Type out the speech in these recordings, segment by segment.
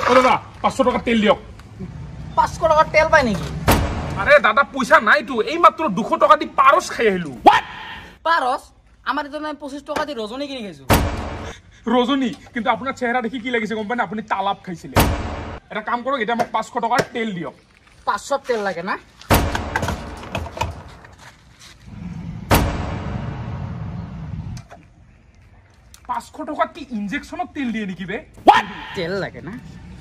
দাদা 500 টাকা তেল দিয়ক 500 টাকা তেল পাই নেকি আরে দাদা পয়সা নাইতো এই মাত্র 200 টাকা দি পারস খাই আহিলো পারস আমার তো আমি 25 টাকা দি রজনী কিনি খাইছো রজনী কিন্তু আপনার চেহারা দেখি কি লাগিছে গম পায় না আপনি তালাপ খাইছিলে এটা কাম করক এটা মোক 500 টাকার তেল দিয়ক 500 তেল লাগে না পাঁচশো টাকা কি ইনজেকশনত তেল দিয়ে নেকি বে তেল লাগে না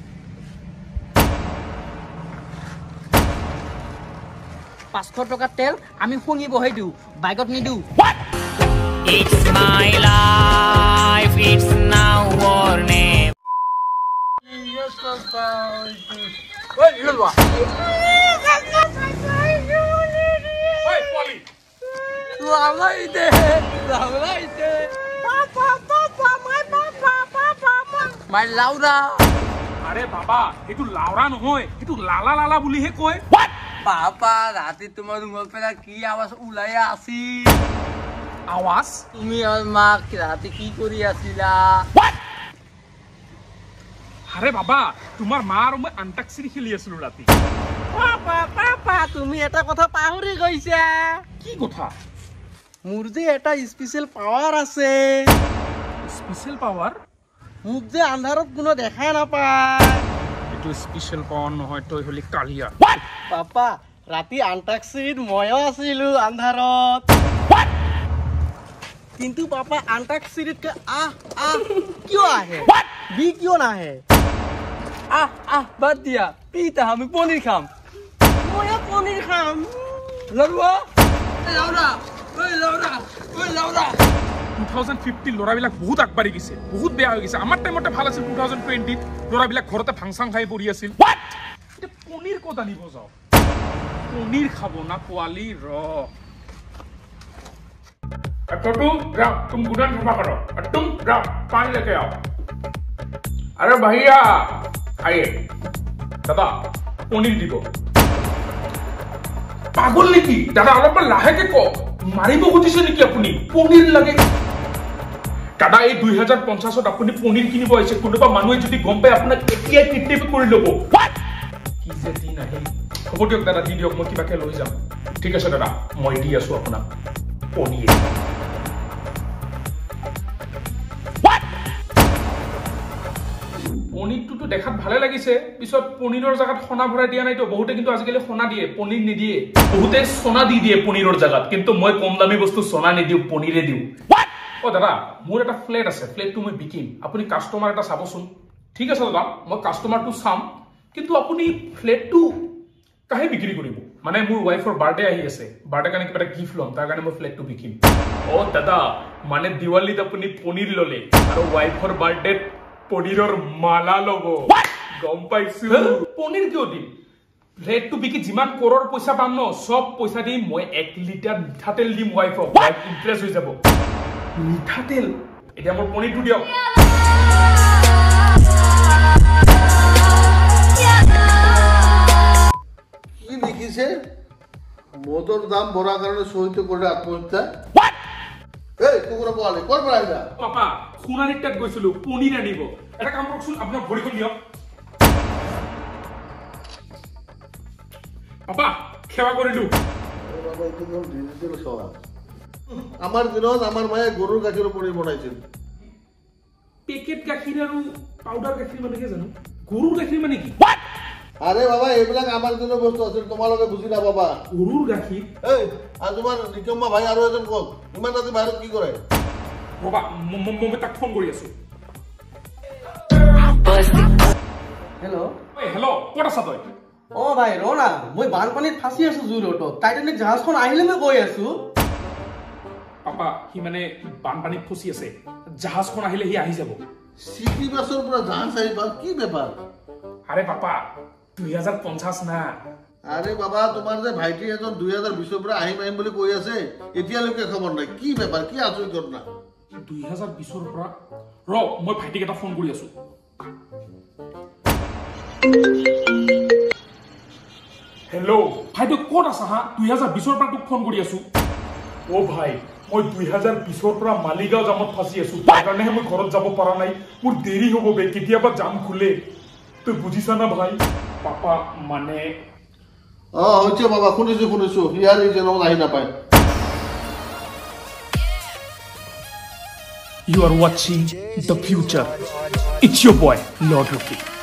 500 টাকা তেল আমি খুঙি বহাই দিও বাইকত নি দিও It's my life, it's now or never. ওই ললবা ওই পলি লালাইতে মাই লাউরা আরে বাবা এটু লাউরা নহয় এটু লালা লালা বুলিহে কয় পাপা রাতে তোমার রুমের পেলা কি আওয়াজ উলাইয়া আসি আওয়াজ তুমি আর মা রাতে কি করি আছিলা আরে বাবা তোমার মা আর মই আন্টাক্ষরী খেলি আছিলো রাতি পাপা পাপা তুমি এটা কথা পাহৰি গৈছা কি কথা মোৰ যে এটা স্পেশাল পাৱাৰ আছে স্পেশাল পাওয়ার মোক যে আন্ধাৰত কোনো দেখা নাপায় এটু স্পেশাল পাওয়ার নহয় তই হলি কালিয়া পাপা ৰাতি আন্টাক্ষৰীত ময়ো আছিলো আন্ধাৰত কিন্তু পাপা আন্টাক্ষৰীত আহ আহ কিয় আহে বি কিয় নাহে বাদ দিয়া পিতা আমি পনীৰ খাম ময়ো পনীৰ খাম লৰুৱা লাউৰা ঐ লাউৰা ঐ লাউৰা 2050 লৰাবিলাক বহুত আগবাঢ়ি গৈছে বহুত বেয়া হৈ গৈছে আমাৰ টাইমতে ভাল আছিল 2020 লৰাবিলাক ঘৰতে ভাংসাং খাই পৰি আছিল এটা পনীৰ ক'ত আনিব যাও পনীৰ খাব না পোৱালি ৰ अटू राम तुम गुडन सफा करो तुम राम पानी लेके आओ अरे भैया आइए दादा पनीर দিব পাগল নেকি দাদা অলপ লাহেকে ক মাৰিব খুজিছে নেকি আপুনি পনীৰ লাগে দাদা এই 2050ত আপুনি পনীৰ কিনিব আহিছে কোনোবা মানুহে যদি গম পায় আপোনাক এতিয়াই কিডনেপ কৰি ল'ব কি যে দিন আহে হ'ব দিয়ক দাদা দি দিয়ক মই কিবাকে লৈ যাম ঠিক আছে দাদা মই দি আছো আপোনাক পনীৰ পনীৰটো দেখাত ভালে লাগিছে পিছত পনীৰৰ জায়গাত সোনা ভৰাই দিয়া নাইতো বহুতে কিন্তু আজিকালি সোনা দিয়ে পনীৰ নিদিয়ে বহুতে সোনা দি দিয়ে পনীৰৰ জায়গাত কিন্তু মই কম দামী বস্তু সোনা নিদিও পনীৰে দিও ও দাদা মোৰ এটা ফ্লেট আছে ফ্লেটটো মই বিকিম আপুনি কাস্টমাৰ এটা চাবচোন ঠিক আছে দাদা মই কাস্টমাৰটো চাম কিন্তু আপুনি ফ্লেটটো কাহে বিক্ৰী কৰিব মানে মোৰ ওয়াইফৰ বাৰ্থডে আহি আছে বাৰ্থডে কাৰণে কিবা গিফট লম তাৰ কাৰণে মই ফ্লেটটো বিকিম ও দাদা মানে দিৱালীত আপুনি পনীৰ ললে আৰু ওয়াইফৰ বাৰ্থডেত পনীৰৰ মালা লব গম পাইছো পনীৰ কিয় দিম ফ্লেটটো বিকি যিমান কৰৰ পইচা পাম ন সব পইচা দি মই 1 লিটাৰ মিঠাতেল দিম ওয়াইফক ওয়াইফ ইমপ্ৰেছ হৈ যাব মিঠাতেল এতিয়া মোৰ পনীৰটো দিয়ক কি লিখিছে মদৰ দাম বঢ়াৰ কাৰণে সহিত কৰে আত্মহত্যা এই তোৰ বলে কৰ পৰা আহিলা পাপা খুনাৰিত তাত গৈছিলো পনীৰ আনিব এটা কাম কৰকচোন আপোনাৰ ভৰিখন দিয়ক পাপা সেৱা কৰিলো বাবা এইটো ডিজিটেল সহা আমাৰ দিনত আমাৰ মায়ে গৰুৰ গাখীৰৰ পনীৰ বনাইছিল পেকেট গাখীৰ আৰু পাউডাৰ গাখীৰ মানে কি জানো গৰুৰ গাখীৰ মানে কি আরে বাবা এইবিলাক আমাৰ দিনৰ বস্তু আছিল তোমালোকে বুজি না বাবা গৰুৰ গাখীৰ এই আজ তোমাৰ নিকম্মা ভাই আৰু এজন কোক ইমান ৰাতি বাহিৰত কি কৰে বাবা মই তাক ফোন কৰি আছো হেল্ল' ঐ হেল্ল' ক'ত আছা তই অ ভাই ৰোনা মই বানপানীত ফাঁচি আছো জুৰোটত টাইটানিক জাহাজখন আহিলে মই গৈ আছো পাপা সি মানে বানপানীত ফচি আছে জাহাজখন আহিলে সি আহি যাব সিটি বাছৰ পৰা জাহাজ আহিবা কি বেপাৰ আরে পাপা 2050 না আরে বাবা তোমাৰ যে ভাইটি এজন 2020 পৰা আহিম বুলি কৈ আছে এতিয়ালৈকে খবৰ নাই কি বেপাৰ কি আচৰিত ঘটনা 2020 পৰা ৰ মই ভাইটিক এটা ফোন কৰি আছো হেল্ল' ভাই তুই ক'ত আছা হা 2020 পৰা তোক ফোন কৰি আছো ও ভাই মই 2020 পৰা মালিগাঁও জামত ফাঁচি আছো তাৰ কাৰণেহে মই ঘৰত যাব পৰা নাই মোৰ দেৰি হ'ব বে কেতিয়াবা জাম খুলে তুই বুঝিস না ভাই পাপা মানে হৈছে বাবা শুনিছো ইয়াৰ এই যেন আহি নাপায় You are watching the future. It's your boy, Lord Rufi.